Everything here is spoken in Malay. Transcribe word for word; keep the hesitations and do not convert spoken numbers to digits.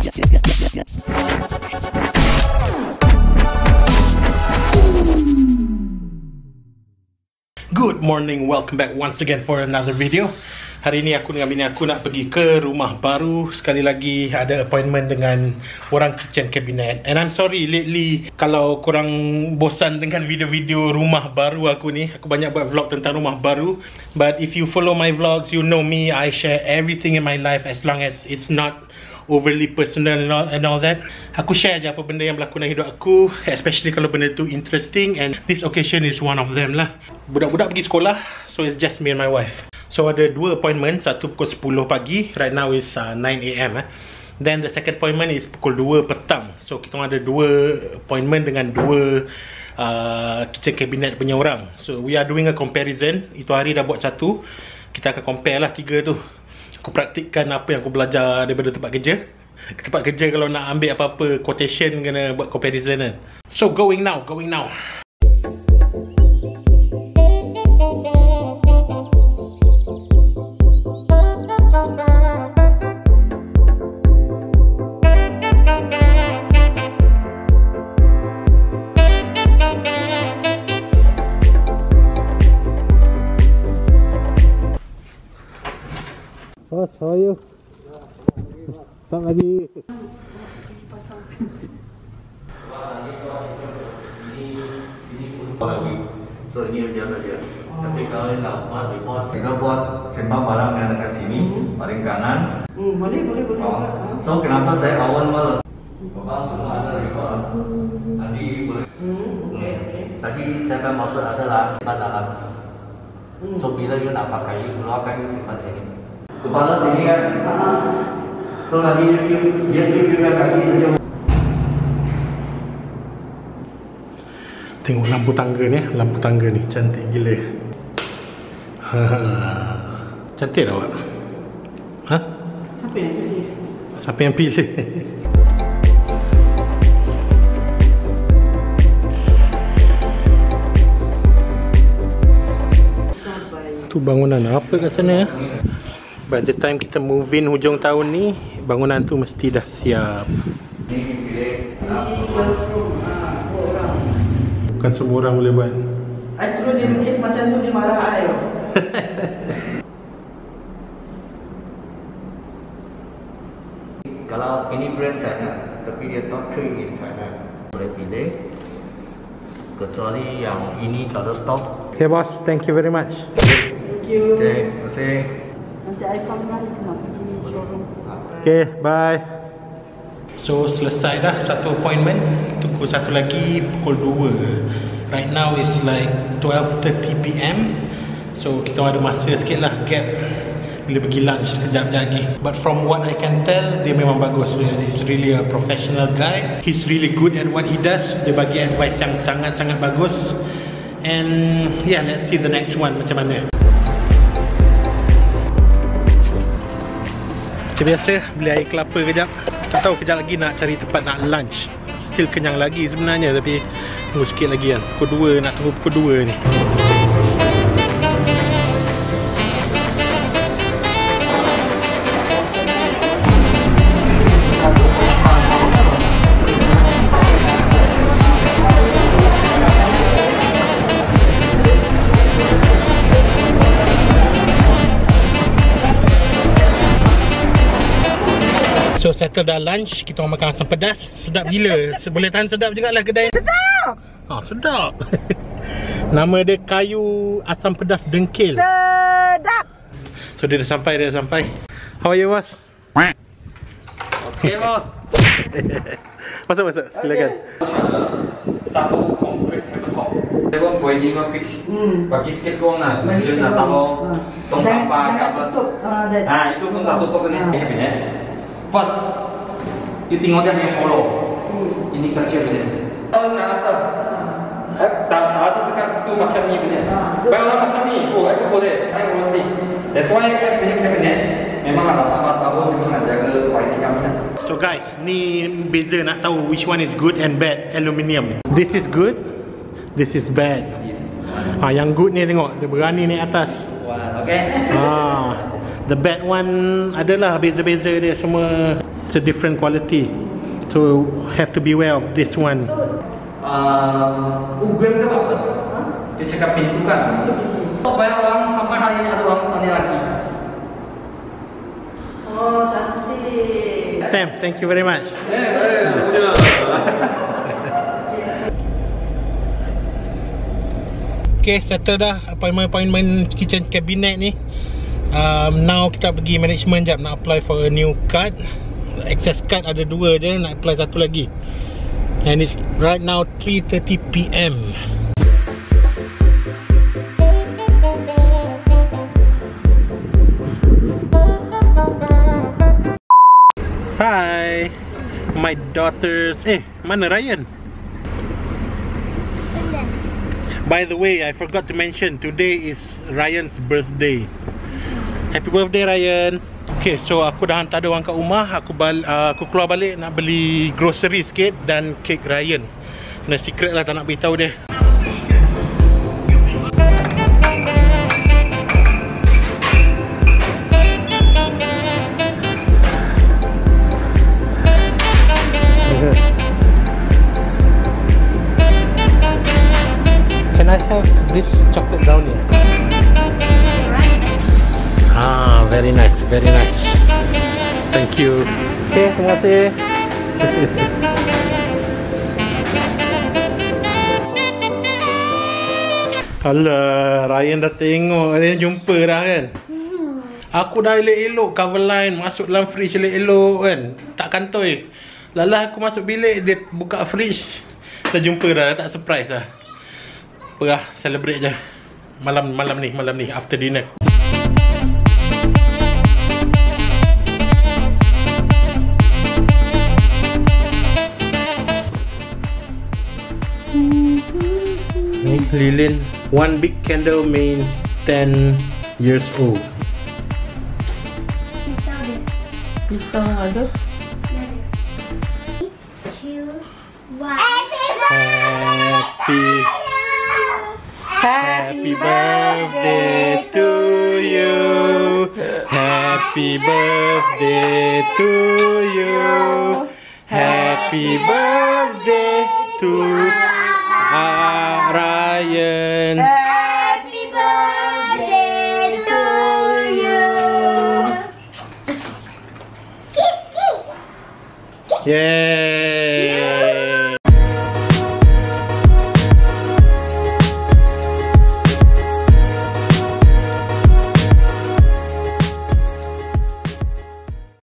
Good morning, welcome back once again for another video. Hari ni aku dengan bini aku nak pergi ke rumah baru. Sekali lagi ada appointment dengan orang kitchen cabinet. And I'm sorry lately kalau korang bosan dengan video-video rumah baru aku ni. Aku banyak buat vlog tentang rumah baru. But if you follow my vlogs, you know me, I share everything in my life as long as it's not overly personal and all, and all that. Aku share je apa benda yang berlaku dalam hidup aku, especially kalau benda tu interesting, and this occasion is one of them lah. Budak-budak pergi sekolah, so it's just me and my wife. So ada dua appointment, satu pukul sepuluh pagi, right now is uh, nine A M eh. Then the second appointment is pukul dua petang. So kita ada dua appointment dengan dua uh, kitchen cabinet punya orang. So we are doing a comparison. Itu hari dah buat satu, kita akan compare lah tiga tu. Aku praktikkan apa yang aku belajar daripada tempat kerja. Tempat kerja kalau nak ambil apa-apa quotation kena buat comparison kan. So going now, going now. Bos, how are you? Selamat pagi. So ini biasa saja. Tapi kalau nak buat report, kita buat sembah barang yang dekat sini, paling kanan. Hmm, boleh, boleh, boleh. Oh. So kenapa saya awal malam? Bapak semua ada report. Nanti boleh. Hmm, okay, okay. Tadi saya akan maksud adalah simpan dalam. So bila you nak pakai, keluarkan you simpan sini. Kepala sini kan. So nanti dia dia dia kaki saja. Tengok lampu tangga ni, lampu tangga ni cantik gila. Ha. Cantik tak awak? Ha? Siapa yang pilih? Siapa yang pilih? Tu bangunan apa kat sana ya? By the time kita move in hujung tahun ni, bangunan tu mesti dah siap. Ini pilih. Ini classroom. Ah, dua orang. Bukan semua orang boleh buat. I suruh dia lukis macam tu, dia marah I. Kalau ini brand China, tapi dia top three in China, boleh pilih. Kecuali yang ini tak ada stok. Okay boss, thank you very much. Thank you. Okay, terima kasih. Nanti I come lagi nak pergi showroom. Okay, bye. So selesai dah satu appointment. Tunggu satu lagi pukul dua. Right now is like twelve thirty P M. So kita ada masa sikit lah gap bila pergi lunch sekejap lagi. But from what I can tell, dia memang bagus. He's really a professional guy. He's really good at what he does. Dia bagi advice yang sangat-sangat bagus. And yeah, let's see the next one macam mana. Macam biasa, beli air kelapa kejap. Tak tahu kejap lagi nak cari tempat nak lunch. Still kenyang lagi sebenarnya, tapi tunggu sikit lagi kan. Pukul dua, nak tunggu pukul dua ni. So settle dah lunch, kita orang makan asam pedas. Sedap gila. Boleh tahan sedap juga lah kedai. Sedap! Ah, sedap. Nama dia kayu asam pedas dengkil. Sedap! So dia dah sampai, dia dah sampai. How are you boss? Okay bos. Masuk, masuk. Silakan. Satu complete tabletop. Dia buat wedding office. Bagi sikit kong lah. Dia nak taruh tong sampah ke apa. Ah, itu pun tak tutup ni. Kabinet. First, you tengok dia punya hollow. Ini kecil punya. Kalau nak atas, eh, tak ada dekat tu macam ni punya. Banyak macam ni, oh, itu boleh. Saya boleh. That's why kan punya kabinet memang ada tambah sabun, memang jaga kualiti kabinet. So guys, ni beza nak tahu which one is good and bad aluminium. This is good, this is bad. Ah, yang good ni tengok, dia berani naik atas. Wah, okay. Ah, the bad one adalah beza-beza dia semua It's a different quality, so have to beware of this one. Uh, Ugram ke apa? Dia cakap pintu kan? Banyak orang sampai hari ini ada orang tanya lagi. Oh, cantik. Sam, thank you very much. Okay, settle dah appointment-appointment kitchen cabinet ni. um, Now kita pergi management jap nak apply for a new card. Access card ada dua je, nak apply satu lagi. And it's right now three thirty p m Hi, my daughters. Eh, mana Ryan? By the way, I forgot to mention, today is Ryan's birthday. Happy birthday, Ryan. Okay, so aku dah hantar dia orang kat rumah. Aku bal uh, aku keluar balik nak beli grocery sikit dan kek Ryan. Nah, secret lah, tak nak beritahu dia. Can I have this chocolate brownie? Ah, very nice, very nice. Thank you. Okay, terima kasih. Alah, Ryan dah tengok, Ryan jumpa dah kan. Aku dah elok-elok cover line, masuk dalam fridge elok-elok kan. Tak kantoi. Lalah aku masuk bilik, dia buka fridge, dah jumpa dah, tak surprise lah. Apa lah, celebrate je. Malam malam ni, malam ni, after dinner. Ni lilin. One big candle means ten years old. Pisau ada. Happy Happy birthday to you. Happy birthday to you. Happy birthday to uh, Ryan. Happy birthday to you. Yay.